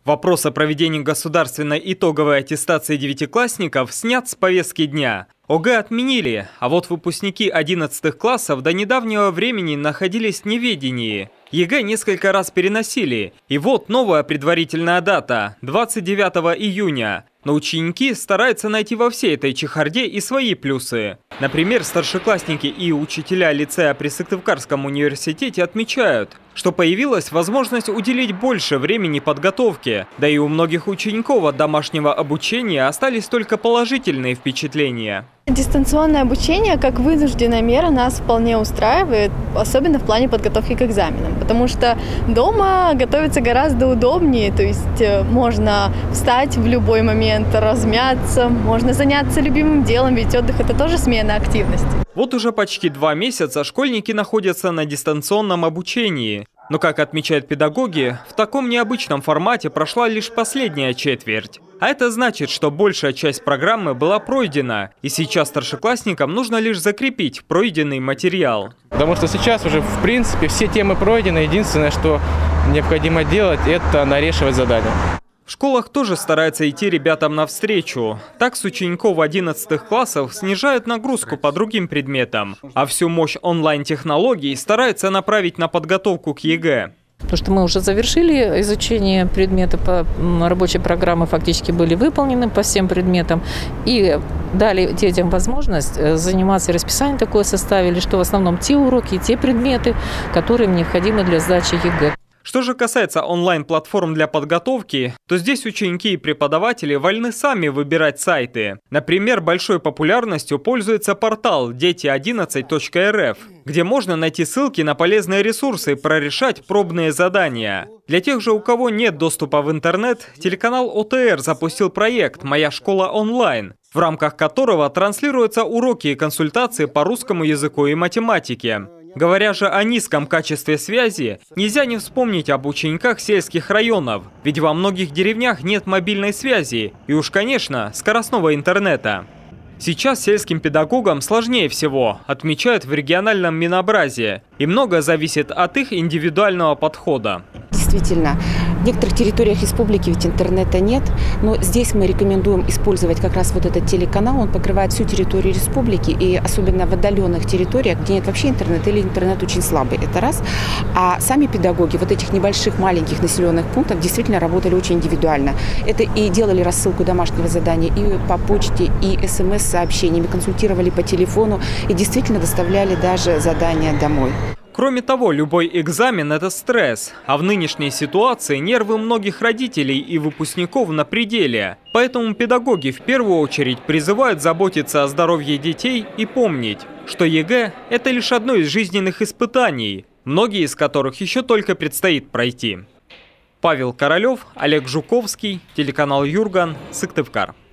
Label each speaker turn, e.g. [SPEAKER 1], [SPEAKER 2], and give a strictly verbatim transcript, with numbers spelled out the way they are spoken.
[SPEAKER 1] Вопрос о проведении государственной итоговой аттестации девятиклассников снят с повестки дня. ОГЭ отменили, а вот выпускники одиннадцатых классов до недавнего времени находились в неведении. ЕГЭ несколько раз переносили, и вот новая предварительная дата – двадцать девятого июня. Но ученики стараются найти во всей этой чехарде и свои плюсы. Например, старшеклассники и учителя лицея при Сыктывкарском университете отмечают, что появилась возможность уделить больше времени подготовке, да и у многих учеников от домашнего обучения остались только положительные впечатления.
[SPEAKER 2] Дистанционное обучение как вынужденная мера нас вполне устраивает, особенно в плане подготовки к экзаменам, потому что дома готовиться гораздо удобнее, то есть можно встать в любой момент, размяться, можно заняться любимым делом, ведь отдых – это тоже смена активности.
[SPEAKER 1] Вот уже почти два месяца школьники находятся на дистанционном обучении. Но, как отмечают педагоги, в таком необычном формате прошла лишь последняя четверть. А это значит, что большая часть программы была пройдена, и сейчас старшеклассникам нужно лишь закрепить пройденный материал.
[SPEAKER 3] Потому что сейчас уже, в принципе, все темы пройдены. Единственное, что необходимо делать, это нарешивать задания.
[SPEAKER 1] В школах тоже стараются идти ребятам навстречу. Так с учеников одиннадцатых классов снижают нагрузку по другим предметам, а всю мощь онлайн-технологий стараются направить на подготовку к ЕГЭ.
[SPEAKER 4] Потому что мы уже завершили изучение предметов, по рабочей программы фактически были выполнены по всем предметам. И дали детям возможность заниматься, расписание такое составили, что в основном те уроки и те предметы, которые необходимы для сдачи ЕГЭ.
[SPEAKER 1] Что же касается онлайн-платформ для подготовки, то здесь ученики и преподаватели вольны сами выбирать сайты. Например, большой популярностью пользуется портал дети одиннадцать точка эр эф, где можно найти ссылки на полезные ресурсы и прорешать пробные задания. Для тех же, у кого нет доступа в интернет, телеканал о тэ эр запустил проект «Моя школа онлайн», в рамках которого транслируются уроки и консультации по русскому языку и математике. Говоря же о низком качестве связи, нельзя не вспомнить об учениках сельских районов, ведь во многих деревнях нет мобильной связи и уж, конечно, скоростного интернета. Сейчас сельским педагогам сложнее всего, отмечают в региональном Минобразе, и многое зависит от их индивидуального подхода.
[SPEAKER 5] Действительно, в некоторых территориях республики ведь интернета нет, но здесь мы рекомендуем использовать как раз вот этот телеканал. Он покрывает всю территорию республики, и особенно в отдаленных территориях, где нет вообще интернета или интернет очень слабый, это раз. А сами педагоги вот этих небольших, маленьких населенных пунктов действительно работали очень индивидуально. Это и делали рассылку домашнего задания и по почте, и эс эм эс-сообщениями, консультировали по телефону и действительно доставляли даже задания домой.
[SPEAKER 1] Кроме того, любой экзамен – это стресс, а в нынешней ситуации нервы многих родителей и выпускников на пределе. Поэтому педагоги в первую очередь призывают заботиться о здоровье детей и помнить, что ЕГЭ – это лишь одно из жизненных испытаний, многие из которых еще только предстоит пройти. Павел Королев, Олег Жуковский, телеканал Юрган, Сыктывкар.